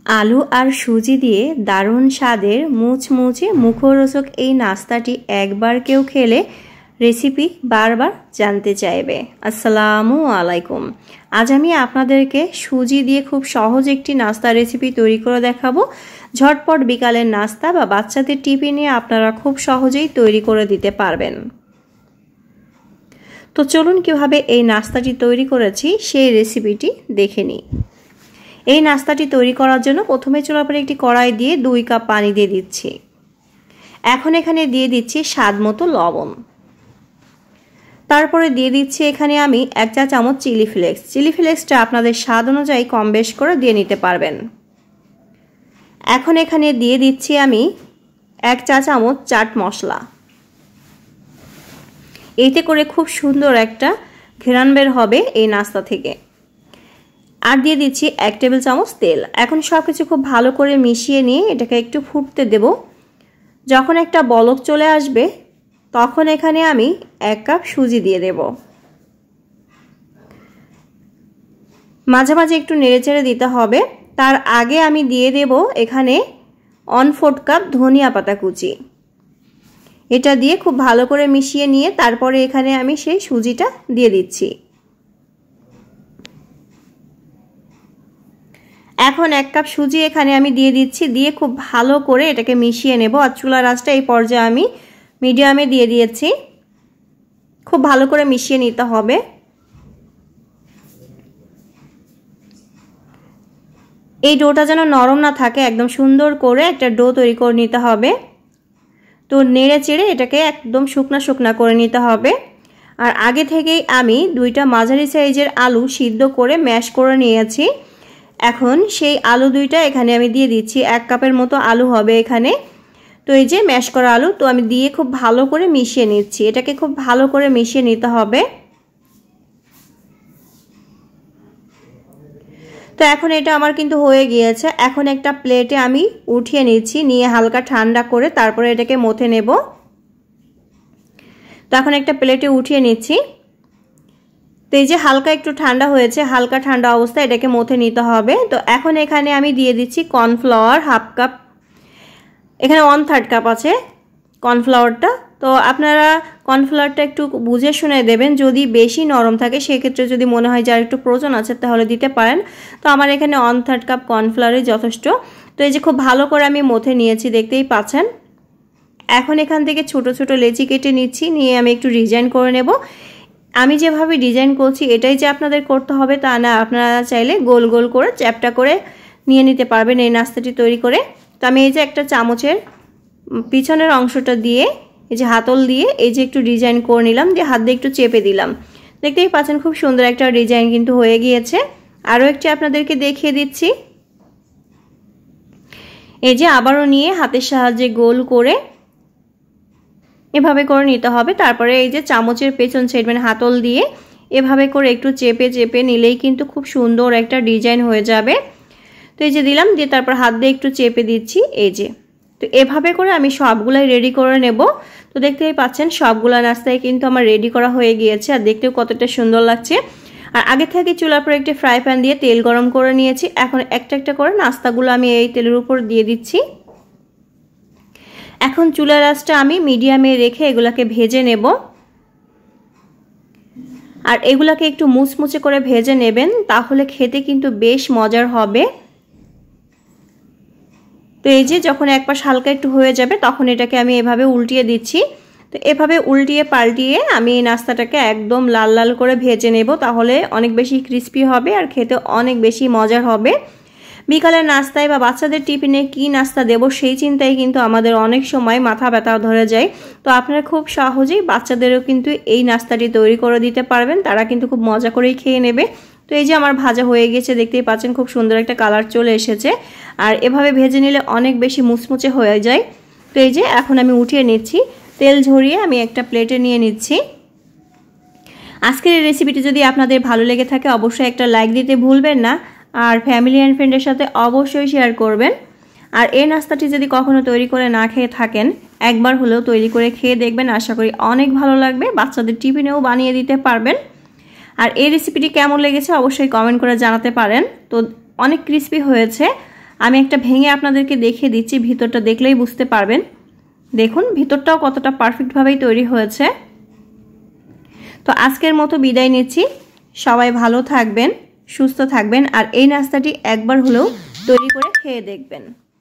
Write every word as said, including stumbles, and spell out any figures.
आलू और सूजी दिए दारुण स्वादेर मुचमुचे मुखरोचक এই নাস্তাটি একবার কেউ খেলে রেসিপি বারবার জানতে চাইবে। আসসালামু আলাইকুম। আজ আমি আপনাদেরকে সুজি দিয়ে খুব সহজ একটি নাস্তা রেসিপি তৈরি করে দেখাবো। ঝটপট বিকালের নাস্তা বা বাচ্চাদের টিফিনে আপনারা খুব সহজেই তৈরি করে দিতে পারবেন। তো চলুন কিভাবে এই নাস্তাটি তৈরি করেছি সেই রেসিপিটি দেখে নিই। এই নাস্তাটি তৈরি করার জন্য প্রথমে চুলার উপরে একটি কড়াই দিয়ে দুই কাপ পানি দিয়ে দিচ্ছি। এখন এখানে দিয়ে দিচ্ছি স্বাদমতো লবণ। তারপরে দিয়ে দিচ্ছি এখানে আমি এক চা চামচ চিলি ফ্লেক্স। চিলি ফ্লেক্সটা আপনাদের স্বাদ অনুযায়ী কম বেশ করে দিয়ে নিতে পারবেন। এখন এখানে দিয়ে দিচ্ছি আমি এক চা চামচ চাট মশলা। এতে করে খুব সুন্দর একটা ঘ্রাণ বের হবে এই নাস্তা থেকে। আর দিয়ে দিচ্ছি এক টেবিল চামচ তেল। এখন সব কিছু খুব ভালো করে মিশিয়ে নিয়ে এটাকে একটু ফুটতে দেব। যখন একটা বলক চলে আসবে তখন এখানে আমি এক কাপ সুজি দিয়ে দেব। মাঝে মাঝে একটু নেড়েচেড়ে দিতে হবে। তার আগে আমি দিয়ে দেব এখানে ওয়ান ফোর্থ কাপ ধনিয়া পাতা কুচি। এটা দিয়ে খুব ভালো করে মিশিয়ে নিয়ে তারপরে এখানে আমি সেই সুজিটা দিয়ে দিচ্ছি। এখন এক কাপ সুজি এখানে আমি দিয়ে দিচ্ছি, দিয়ে খুব ভালো করে এটাকে মিশিয়ে নেব। আর চুলার আঁচটা এই পর্যায়ে আমি মিডিয়ামে দিয়ে দিয়েছি। খুব ভালো করে মিশিয়ে নিতে হবে। এই ডোটা যেন নরম না থাকে, একদম সুন্দর করে একটা ডো তৈরি করে নিতে হবে। তো নেড়ে চেড়ে এটাকে একদম শুকনা শুকনা করে নিতে হবে। আর আগে থেকেই আমি দুইটা মাঝারি সাইজের আলু সিদ্ধ করে ম্যাশ করে নিয়েছি। এখন সেই আলু দুইটা এখানে আমি দিয়ে দিচ্ছি। এক কাপের মতো আলু হবে এখানে। তো এই যে ম্যাশ করা আলু তো আমি দিয়ে খুব ভালো করে মিশিয়ে নিচ্ছি। এটাকে খুব ভালো করে মিশিয়ে নিতে হবে। তো এখন এটা আমার কিন্তু হয়ে গিয়েছে। এখন একটা প্লেটে আমি উঠিয়ে নিচ্ছি, নিয়ে হালকা ঠান্ডা করে তারপরে এটাকে মথে নেব। তো এখন একটা প্লেটে উঠিয়ে নিচ্ছি। তো এই যে হালকা একটু ঠান্ডা হয়েছে, হালকা ঠান্ডা অবস্থায় এটাকে মথে নিতে হবে। তো এখন এখানে আমি দিয়ে দিচ্ছি কর্নফ্লাওয়ার হাফ কাপ। এখানে ওয়ান থার্ড কাপ আছে কর্নফ্লাওয়ারটা। তো আপনারা কর্নফ্লাওয়ারটা একটু বুঝে শুনে দেবেন। যদি বেশি নরম থাকে সেক্ষেত্রে যদি মনে হয় যে আর একটু প্রয়োজন আছে তাহলে দিতে পারেন। তো আমার এখানে ওয়ান থার্ড কাপ কর্নফ্লাওয়ারই যথেষ্ট। তো এই যে খুব ভালো করে আমি মথে নিয়েছি, দেখতেই পাচ্ছেন। এখন এখান থেকে ছোট ছোট লেচি কেটে নিচ্ছি, নিয়ে আমি একটু ডিজাইন করে নেব। আমি যেভাবে ডিজাইন করছি এটাই যে আপনাদের করতে হবে তা না, আপনারা চাইলে গোল গোল করে চ্যাপটা করে নিয়ে নিতে পারবেন এই নাস্তাটি তৈরি করে। তো আমি এই যে একটা চামচের পিছনের অংশটা দিয়ে এই যে হাতল দিয়ে এই যে একটু ডিজাইন করে নিলাম, দিয়ে হাত দিয়ে একটু চেপে দিলাম। দেখতেই পাচ্ছেন খুব সুন্দর একটা ডিজাইন কিন্তু হয়ে গিয়েছে। আরও একটি আপনাদেরকে দেখিয়ে দিচ্ছি। এই যে আবারও নিয়ে হাতের সাহায্যে গোল করে এভাবে করে নিতে হবে। তারপরে এই যে চামচের পেছন সাইড মানে হাতল দিয়ে এভাবে করে একটু চেপে চেপে নিলেই কিন্তু খুব সুন্দর একটা ডিজাইন হয়ে যাবে। তো এই যে দিলাম, দিয়ে তারপর হাত দিয়ে একটু চেপে দিচ্ছি এই যে। তো এভাবে করে আমি সবগুলাই রেডি করে নেব। তো দেখতেই পাচ্ছেন সবগুলা নাস্তায় কিন্তু আমার রেডি করা হয়ে গিয়েছে। আর দেখতেও কতটা সুন্দর লাগছে। আর আগে থেকে চুলার উপর একটি ফ্রাই প্যান দিয়ে তেল গরম করে নিয়েছি। এখন একটা একটা করে নাস্তাগুলো আমি এই তেলের উপর দিয়ে দিচ্ছি। এখন চুলার আঁচটা আমি মিডিয়ামে রেখে এগুলাকে ভেজে নেব। আর এগুলাকে একটু মুচমুচে করে ভেজে নেবেন, তাহলে খেতে কিন্তু বেশ মজার হবে। তো এই যে যখন এক পাশ হালকা একটু হয়ে যাবে তখন এটাকে আমি এভাবে উল্টিয়ে দিচ্ছি। তো এভাবে উল্টিয়ে পাল্টিয়ে আমি এই নাস্তাটাকে একদম লাল লাল করে ভেজে নেব, তাহলে অনেক বেশি ক্রিস্পি হবে আর খেতে অনেক বেশি মজার হবে। বিকালের নাস্তায় বা বাচ্চাদের টিফিনে কি নাস্তা দেব সেই চিন্তায় কিন্তু আমাদের অনেক সময় মাথা ব্যথা ধরে যায়। তো আপনারা খুব সহজেই বাচ্চাদেরও কিন্তু এই নাস্তাটি তৈরি করে দিতে পারবেন, তারা কিন্তু খুব মজা করেই খেয়ে নেবে। তো এই যে আমার ভাজা হয়ে গেছে, দেখতেই পাচ্ছেন খুব সুন্দর একটা কালার চলে এসেছে। আর এভাবে ভেজে নিলে অনেক বেশি মুচমুচে হয়ে যায়। তো এই যে এখন আমি উঠিয়ে নিচ্ছি, তেল ঝরিয়ে আমি একটা প্লেটে নিয়ে নিচ্ছি। আজকের এই রেসিপিটি যদি আপনাদের ভালো লেগে থাকে অবশ্যই একটা লাইক দিতে ভুলবেন না। আর ফ্যামিলি অ্যান্ড ফ্রেন্ডের সাথে অবশ্যই শেয়ার করবেন। আর এই নাস্তাটি যদি কখনো তৈরি করে না খেয়ে থাকেন একবার হলেও তৈরি করে খেয়ে দেখবেন, আশা করি অনেক ভালো লাগবে। বাচ্চাদের টিফিনেও বানিয়ে দিতে পারবেন। আর এই রেসিপিটি কেমন লেগেছে অবশ্যই কমেন্ট করে জানাতে পারেন। তো অনেক ক্রিস্পি হয়েছে আমি একটা ভেঙে আপনাদেরকে দেখিয়ে দিচ্ছি, ভিতরটা দেখলেই বুঝতে পারবেন। দেখুন ভিতরটাও কতটা পারফেক্টভাবেই তৈরি হয়েছে। তো আজকের মতো বিদায় নিচ্ছি। সবাই ভালো থাকবেন, সুস্থ থাকবেন, আর এই নাস্তাটি একবার হলেও তৈরি করে খেয়ে দেখবেন।